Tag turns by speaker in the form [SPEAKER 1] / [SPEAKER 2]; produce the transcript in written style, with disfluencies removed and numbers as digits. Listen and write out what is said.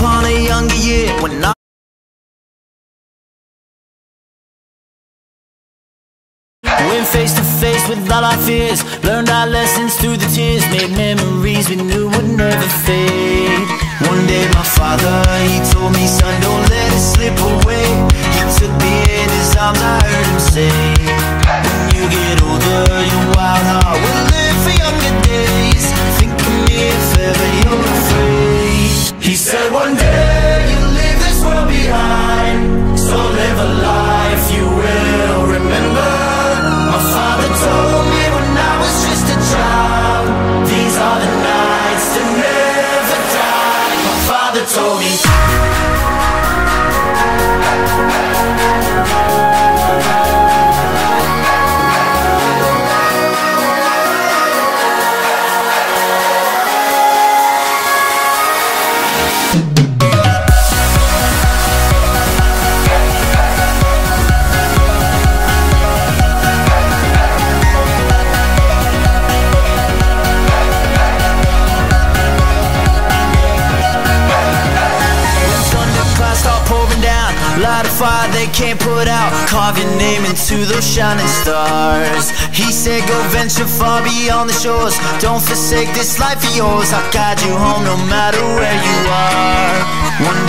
[SPEAKER 1] upon a younger year when I went face to face with all our fears, learned our lessons through the tears, made memories we knew would never fade. One day my father, he told me, son, don't let it slip away. He took me in his arms, I heard him say, when you get older, your wild heart will live for younger days. Think of me if ever you're afraid. He said one day you'll leave this world behind, so live a life you will remember. My father told me when I was just a child, these are the nights that never die. My father told me. Light a fire they can't put out, carve your name into those shining stars. He said go venture far beyond the shores, don't forsake this life of yours. I'll guide you home no matter where you are. One